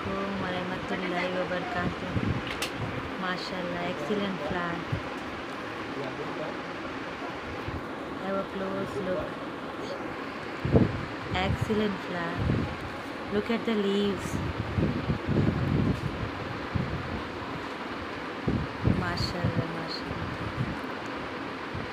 warahmatullahi wabarakatuh. MashaAllah, excellent flower. Have a close look. Excellent flower. Look at the leaves.